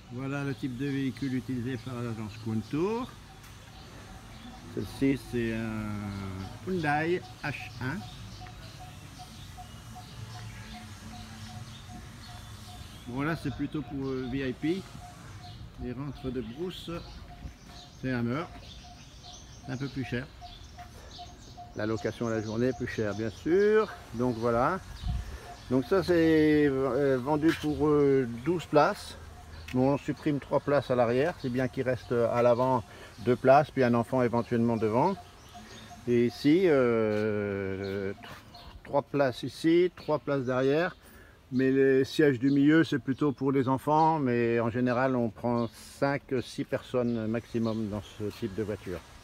Voilà le type de véhicule utilisé par l'agence Contour. Ceci c'est un Hyundai H1. Bon là c'est plutôt pour VIP. Les rentres de brousse, c'est Hammer. C'est un peu plus cher. La location à la journée est plus chère bien sûr. Donc voilà. Donc ça c'est vendu pour 12 places. Bon, on supprime 3 places à l'arrière, c'est bien qu'il reste à l'avant 2 places, puis un enfant éventuellement devant. Et ici, 3 places ici, 3 places derrière. Mais les sièges du milieu, c'est plutôt pour les enfants, mais en général, on prend 5-6 personnes maximum dans ce type de voiture.